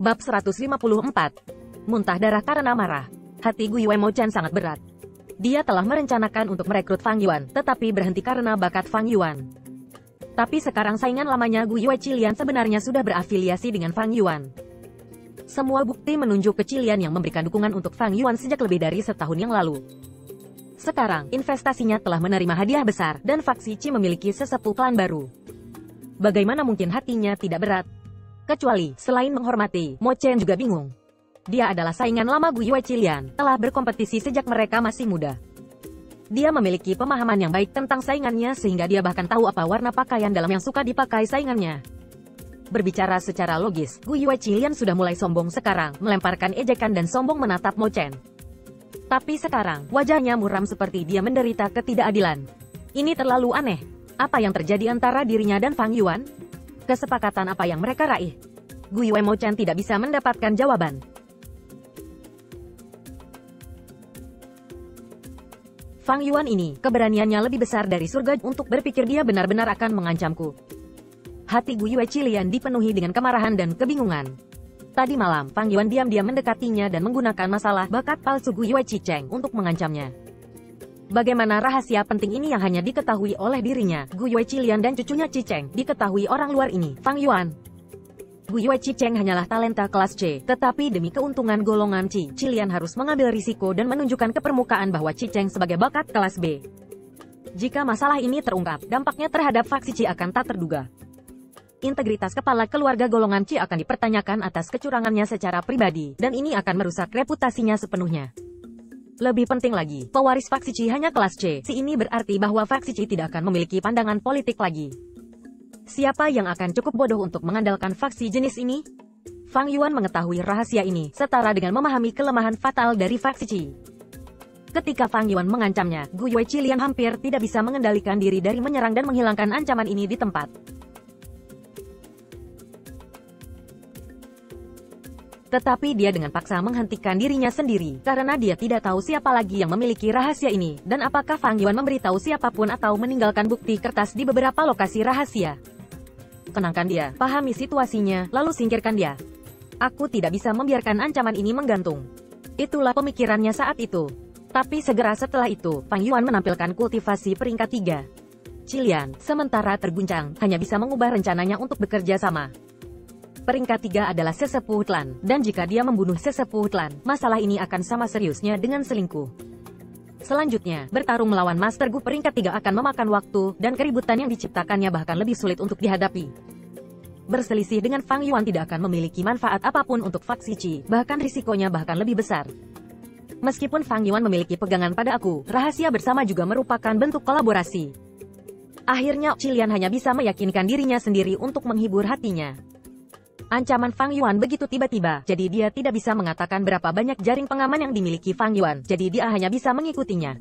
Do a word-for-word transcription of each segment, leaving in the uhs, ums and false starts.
Bab seratus lima puluh empat. Muntah darah karena marah. Hati Gu Yuemochan sangat berat. Dia telah merencanakan untuk merekrut Fang Yuan, tetapi berhenti karena bakat Fang Yuan. Tapi sekarang saingan lamanya Gu Yuechilian sebenarnya sudah berafiliasi dengan Fang Yuan. Semua bukti menunjuk ke Cilian yang memberikan dukungan untuk Fang Yuan sejak lebih dari setahun yang lalu. Sekarang, investasinya telah menerima hadiah besar, dan faksi Qi memiliki sesepuh klan baru. Bagaimana mungkin hatinya tidak berat? Kecuali, selain menghormati, Mo Chen juga bingung. Dia adalah saingan lama Gu Yuechilian, telah berkompetisi sejak mereka masih muda. Dia memiliki pemahaman yang baik tentang saingannya sehingga dia bahkan tahu apa warna pakaian dalam yang suka dipakai saingannya. Berbicara secara logis, Gu Yuechilian sudah mulai sombong sekarang, melemparkan ejekan dan sombong menatap Mo Chen. Tapi sekarang, wajahnya muram seperti dia menderita ketidakadilan. Ini terlalu aneh. Apa yang terjadi antara dirinya dan Fang Yuan? Kesepakatan apa yang mereka raih? Gu Yuemochan tidak bisa mendapatkan jawaban. Fang Yuan ini, keberaniannya lebih besar dari surga untuk berpikir dia benar-benar akan mengancamku. Hati Gu Yuechilian dipenuhi dengan kemarahan dan kebingungan. Tadi malam, Fang Yuan diam-diam mendekatinya dan menggunakan masalah bakat palsu Gu Yuechicheng untuk mengancamnya. Bagaimana rahasia penting ini yang hanya diketahui oleh dirinya, Gu Yuechilian dan cucunya Chicheng, diketahui orang luar ini, Fang Yuan. Gu Yuechicheng hanyalah talenta kelas C, tetapi demi keuntungan golongan Qi, Cilian harus mengambil risiko dan menunjukkan ke permukaan bahwa Chicheng sebagai bakat kelas B. Jika masalah ini terungkap, dampaknya terhadap faksi Qi akan tak terduga. Integritas kepala keluarga golongan Qi akan dipertanyakan atas kecurangannya secara pribadi, dan ini akan merusak reputasinya sepenuhnya. Lebih penting lagi, pewaris faksi Qi hanya kelas C. Si ini berarti bahwa faksi Qi tidak akan memiliki pandangan politik lagi. Siapa yang akan cukup bodoh untuk mengandalkan faksi jenis ini? Fang Yuan mengetahui rahasia ini, setara dengan memahami kelemahan fatal dari faksi Qi. Ketika Fang Yuan mengancamnya, Gu Yuechilian hampir tidak bisa mengendalikan diri dari menyerang dan menghilangkan ancaman ini di tempat. Tetapi dia dengan paksa menghentikan dirinya sendiri, karena dia tidak tahu siapa lagi yang memiliki rahasia ini, dan apakah Fang Yuan memberitahu siapapun atau meninggalkan bukti kertas di beberapa lokasi rahasia. Tenangkan dia, pahami situasinya, lalu singkirkan dia. Aku tidak bisa membiarkan ancaman ini menggantung. Itulah pemikirannya saat itu. Tapi segera setelah itu, Fang Yuan menampilkan kultivasi peringkat tiga. Cilian, sementara terguncang, hanya bisa mengubah rencananya untuk bekerja sama. Peringkat tiga adalah sesepuh klan, dan jika dia membunuh sesepuh klan, masalah ini akan sama seriusnya dengan selingkuh. Selanjutnya, bertarung melawan Master Gu peringkat tiga akan memakan waktu, dan keributan yang diciptakannya bahkan lebih sulit untuk dihadapi. Berselisih dengan Fang Yuan tidak akan memiliki manfaat apapun untuk faksi Qi, bahkan risikonya bahkan lebih besar. Meskipun Fang Yuan memiliki pegangan pada aku, rahasia bersama juga merupakan bentuk kolaborasi. Akhirnya, Cilian hanya bisa meyakinkan dirinya sendiri untuk menghibur hatinya. Ancaman Fang Yuan begitu tiba-tiba, jadi dia tidak bisa mengatakan berapa banyak jaring pengaman yang dimiliki Fang Yuan, jadi dia hanya bisa mengikutinya.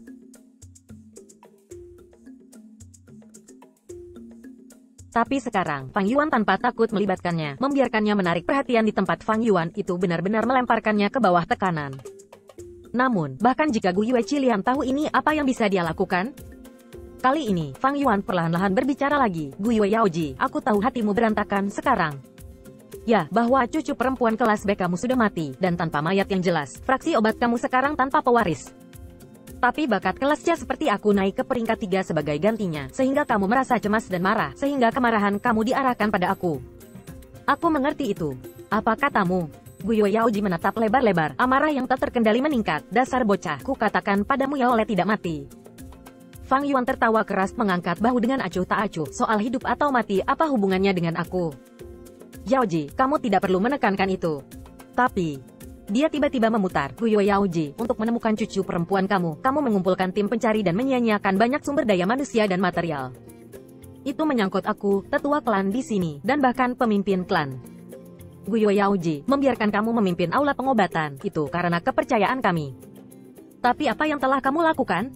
Tapi sekarang, Fang Yuan tanpa takut melibatkannya, membiarkannya menarik perhatian di tempat Fang Yuan, itu benar-benar melemparkannya ke bawah tekanan. Namun, bahkan jika Gu Yuechilian tahu ini, apa yang bisa dia lakukan? Kali ini, Fang Yuan perlahan-lahan berbicara lagi, Gu Yueyaoji, aku tahu hatimu berantakan sekarang. Ya, bahwa cucu perempuan kelas B kamu sudah mati, dan tanpa mayat yang jelas, fraksi obat kamu sekarang tanpa pewaris. Tapi bakat kelas C seperti aku naik ke peringkat tiga sebagai gantinya, sehingga kamu merasa cemas dan marah, sehingga kemarahan kamu diarahkan pada aku. Aku mengerti itu. Apa katamu? Gu Yueyaoji menatap lebar-lebar, amarah yang tak terkendali meningkat, dasar bocah, ku katakan padamu ya oleh tidak mati. Fang Yuan tertawa keras mengangkat bahu dengan acuh tak acuh, soal hidup atau mati, apa hubungannya dengan aku? Yaoji, kamu tidak perlu menekankan itu. Tapi, dia tiba-tiba memutar, Gu Yueyaoji, untuk menemukan cucu perempuan kamu, kamu mengumpulkan tim pencari dan menyia-nyiakan banyak sumber daya manusia dan material. Itu menyangkut aku, tetua klan di sini, dan bahkan pemimpin klan. Gu Yueyaoji, membiarkan kamu memimpin aula pengobatan, itu karena kepercayaan kami. Tapi apa yang telah kamu lakukan?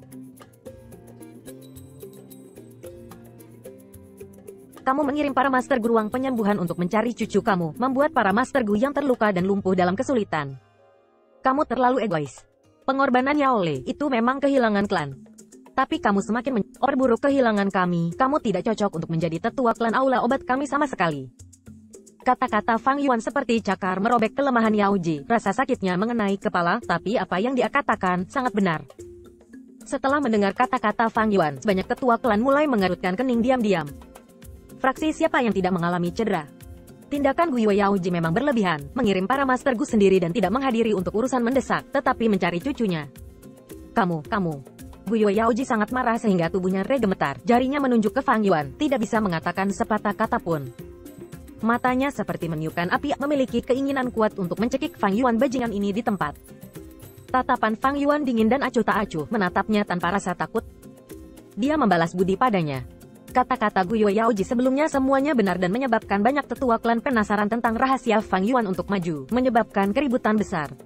Kamu mengirim para Master Gu ruang penyembuhan untuk mencari cucu kamu, membuat para Master Gu yang terluka dan lumpuh dalam kesulitan. Kamu terlalu egois. Pengorbanan Yaole, itu memang kehilangan klan. Tapi kamu semakin memperburuk kehilangan kami, kamu tidak cocok untuk menjadi tetua klan aula obat kami sama sekali. Kata-kata Fang Yuan seperti cakar merobek kelemahan Yao Ji. Rasa sakitnya mengenai kepala, tapi apa yang dia katakan sangat benar. Setelah mendengar kata-kata Fang Yuan, banyak tetua klan mulai mengerutkan kening diam-diam. Fraksi siapa yang tidak mengalami cedera? Tindakan Guiyue Yao Ji memang berlebihan, mengirim para Master Gu sendiri dan tidak menghadiri untuk urusan mendesak, tetapi mencari cucunya. Kamu, kamu. Guiyue Yao Ji sangat marah sehingga tubuhnya regemetar, jarinya menunjuk ke Fang Yuan, tidak bisa mengatakan sepatah kata pun. Matanya seperti meniupkan api, memiliki keinginan kuat untuk mencekik Fang Yuan bajingan ini di tempat. Tatapan Fang Yuan dingin dan acuh tak acuh, menatapnya tanpa rasa takut. Dia membalas budi padanya. Kata-kata Guiyue Yao Ji sebelumnya semuanya benar dan menyebabkan banyak tetua klan penasaran tentang rahasia Fang Yuan untuk maju, menyebabkan keributan besar.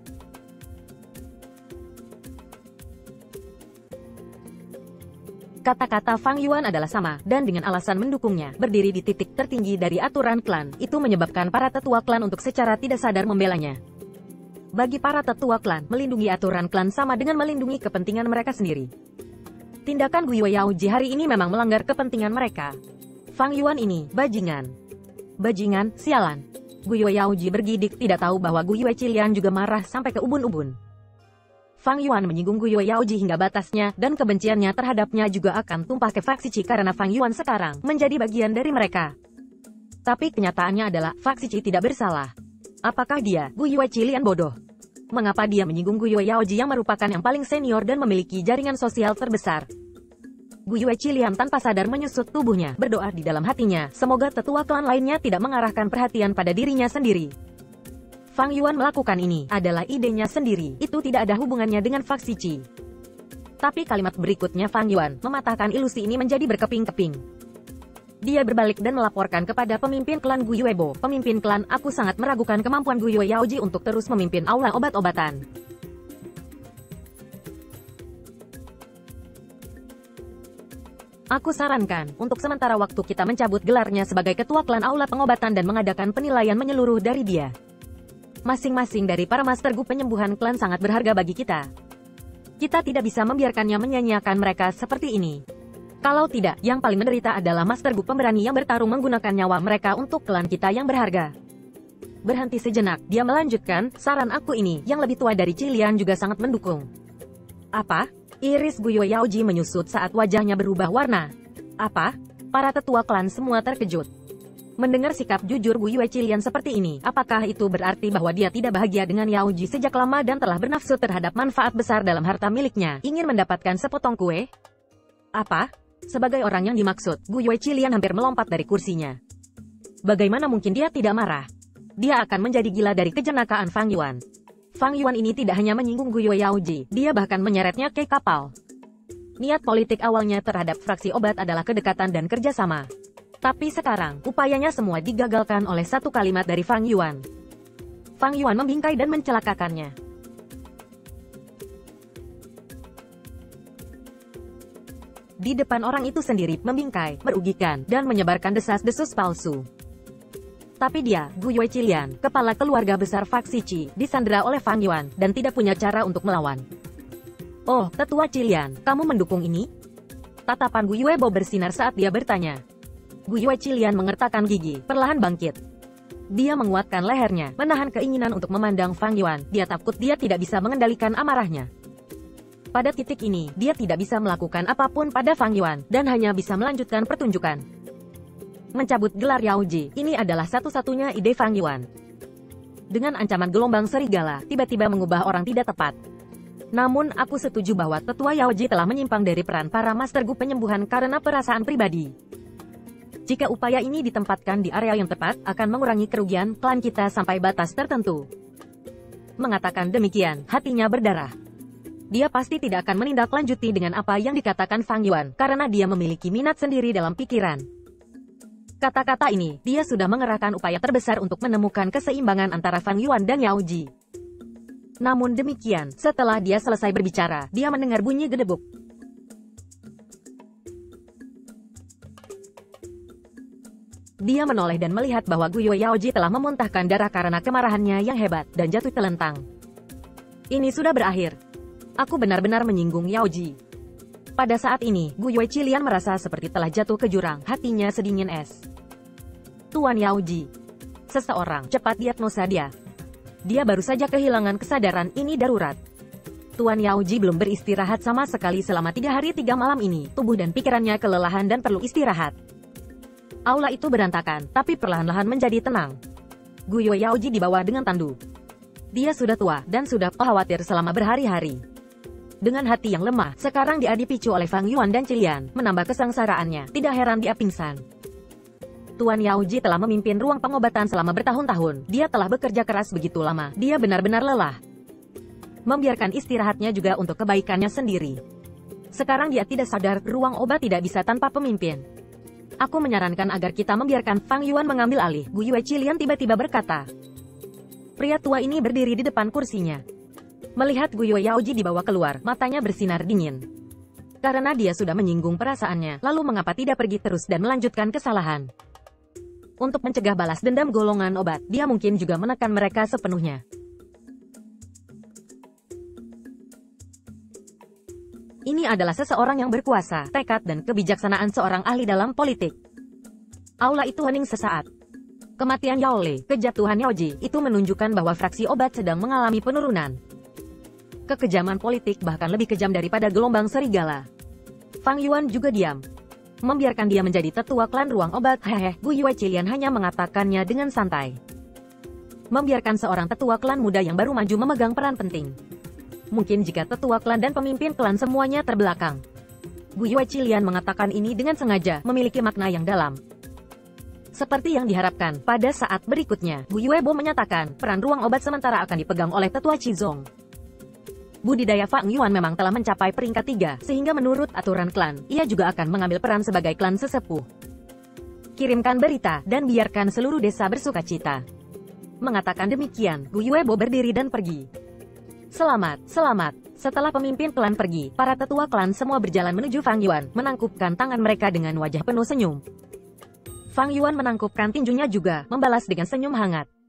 Kata-kata Fang Yuan adalah sama, dan dengan alasan mendukungnya, berdiri di titik tertinggi dari aturan klan, itu menyebabkan para tetua klan untuk secara tidak sadar membelanya. Bagi para tetua klan, melindungi aturan klan sama dengan melindungi kepentingan mereka sendiri. Tindakan Guiyue Yao Ji hari ini memang melanggar kepentingan mereka. Fang Yuan ini, bajingan. Bajingan, sialan. Guiyue Yao Ji bergidik, tidak tahu bahwa Guiyue Qilian juga marah sampai ke ubun-ubun. Fang Yuan menyinggung Guiyue Yao Ji hingga batasnya, dan kebenciannya terhadapnya juga akan tumpah ke faksi Qi karena Fang Yuan sekarang menjadi bagian dari mereka. Tapi kenyataannya adalah, faksi Qi tidak bersalah. Apakah dia, Guiyue Qilian bodoh? Mengapa dia menyinggung Guiyue Yao Ji yang merupakan yang paling senior dan memiliki jaringan sosial terbesar? Guiyue Qilian tanpa sadar menyusut tubuhnya, berdoa di dalam hatinya, semoga tetua klan lainnya tidak mengarahkan perhatian pada dirinya sendiri. Fang Yuan melakukan ini adalah idenya sendiri, itu tidak ada hubungannya dengan faksi Qi. Tapi kalimat berikutnya Fang Yuan mematahkan ilusi ini menjadi berkeping-keping. Dia berbalik dan melaporkan kepada pemimpin klan Guiyuebo, pemimpin klan, aku sangat meragukan kemampuan Guiyue Yao Ji untuk terus memimpin aula obat-obatan. Aku sarankan, untuk sementara waktu kita mencabut gelarnya sebagai ketua klan aula pengobatan dan mengadakan penilaian menyeluruh dari dia. Masing-masing dari para Master Gu penyembuhan klan sangat berharga bagi kita. Kita tidak bisa membiarkannya menyanyiakan mereka seperti ini. Kalau tidak, yang paling menderita adalah Master Gu pemberani yang bertarung menggunakan nyawa mereka untuk klan kita yang berharga. Berhenti sejenak, dia melanjutkan, saran aku ini, yang lebih tua dari Qilian juga sangat mendukung. Apa? Iris Guiyue Yao Ji menyusut saat wajahnya berubah warna. Apa? Para tetua klan semua terkejut. Mendengar sikap jujur Guiyue Qilian seperti ini, apakah itu berarti bahwa dia tidak bahagia dengan Yao Ji sejak lama dan telah bernafsu terhadap manfaat besar dalam harta miliknya, ingin mendapatkan sepotong kue? Apa? Sebagai orang yang dimaksud, Guiyue Qilian hampir melompat dari kursinya. Bagaimana mungkin dia tidak marah? Dia akan menjadi gila dari kejenakaan Fang Yuan. Fang Yuan ini tidak hanya menyinggung Guiyue Yao Ji, dia bahkan menyeretnya ke kapal. Niat politik awalnya terhadap fraksi obat adalah kedekatan dan kerjasama. Tapi sekarang, upayanya semua digagalkan oleh satu kalimat dari Fang Yuan. Fang Yuan membingkai dan mencelakakannya. Di depan orang itu sendiri, membingkai, merugikan, dan menyebarkan desas-desus palsu. Tapi dia, Guiyue Qilian, kepala keluarga besar faksi Qi, disandera oleh Fang Yuan, dan tidak punya cara untuk melawan. Oh, tetua Qilian, kamu mendukung ini? Tatapan Guiyuebo bersinar saat dia bertanya. Guiyue Qilian mengertakkan gigi, perlahan bangkit. Dia menguatkan lehernya, menahan keinginan untuk memandang Fang Yuan. Dia takut dia tidak bisa mengendalikan amarahnya. Pada titik ini, dia tidak bisa melakukan apapun pada Fang Yuan, dan hanya bisa melanjutkan pertunjukan. Mencabut gelar Yao Ji, ini adalah satu-satunya ide Fang Yuan. Dengan ancaman gelombang serigala, tiba-tiba mengubah orang tidak tepat. Namun, aku setuju bahwa tetua Yao Ji telah menyimpang dari peran para Master Gu penyembuhan karena perasaan pribadi. Jika upaya ini ditempatkan di area yang tepat, akan mengurangi kerugian klan kita sampai batas tertentu. Mengatakan demikian, hatinya berdarah. Dia pasti tidak akan menindaklanjuti dengan apa yang dikatakan Fang Yuan, karena dia memiliki minat sendiri dalam pikiran. Kata-kata ini, dia sudah mengerahkan upaya terbesar untuk menemukan keseimbangan antara Fang Yuan dan Yao Ji. Namun demikian, setelah dia selesai berbicara, dia mendengar bunyi gedebuk. Dia menoleh dan melihat bahwa Guiyue Yao Ji telah memuntahkan darah karena kemarahannya yang hebat, dan jatuh telentang. Ini sudah berakhir. Aku benar-benar menyinggung Yao Ji. Pada saat ini, Guiyue Qilian merasa seperti telah jatuh ke jurang, hatinya sedingin es. Tuan Yao Ji. Seseorang cepat diagnosa dia. Dia baru saja kehilangan kesadaran, ini darurat. Tuan Yaoji belum beristirahat sama sekali selama tiga hari tiga malam ini. Tubuh dan pikirannya kelelahan dan perlu istirahat. Aula itu berantakan, tapi perlahan-lahan menjadi tenang. Guyue Yaoji dibawa dengan tandu. Dia sudah tua, dan sudah khawatir selama berhari-hari. Dengan hati yang lemah, sekarang dia dipicu oleh Fang Yuan dan Cilian, menambah kesengsaraannya. Tidak heran dia pingsan. Tuan Yaoji telah memimpin ruang pengobatan selama bertahun-tahun. Dia telah bekerja keras begitu lama. Dia benar-benar lelah. Membiarkan istirahatnya juga untuk kebaikannya sendiri. Sekarang dia tidak sadar, ruang obat tidak bisa tanpa pemimpin. Aku menyarankan agar kita membiarkan Fang Yuan mengambil alih. Guyue Cilian tiba-tiba berkata. Pria tua ini berdiri di depan kursinya. Melihat Guyue Yaoji dibawa keluar, matanya bersinar dingin. Karena dia sudah menyinggung perasaannya, lalu mengapa tidak pergi terus dan melanjutkan kesalahan? Untuk mencegah balas dendam golongan obat, dia mungkin juga menekan mereka sepenuhnya. Ini adalah seseorang yang berkuasa, tekad dan kebijaksanaan seorang ahli dalam politik. Aula itu hening sesaat. Kematian Yao Lei, kejatuhan Yaoji, itu menunjukkan bahwa fraksi obat sedang mengalami penurunan. Kekejaman politik bahkan lebih kejam daripada gelombang serigala. Fang Yuan juga diam. Membiarkan dia menjadi tetua klan ruang obat. Hehe, Guyue Cilian hanya mengatakannya dengan santai. Membiarkan seorang tetua klan muda yang baru maju memegang peran penting. Mungkin jika tetua klan dan pemimpin klan semuanya terbelakang. Guyue Cilian mengatakan ini dengan sengaja, memiliki makna yang dalam. Seperti yang diharapkan, pada saat berikutnya, Guyue Bo menyatakan, peran ruang obat sementara akan dipegang oleh tetua Qizong. Budidaya Fang Yuan memang telah mencapai peringkat tiga, sehingga menurut aturan klan, ia juga akan mengambil peran sebagai klan sesepuh. Kirimkan berita, dan biarkan seluruh desa bersukacita. Mengatakan demikian, Guyue Bo berdiri dan pergi. Selamat, selamat. Setelah pemimpin klan pergi, para tetua klan semua berjalan menuju Fang Yuan, menangkupkan tangan mereka dengan wajah penuh senyum. Fang Yuan menangkupkan tinjunya juga, membalas dengan senyum hangat.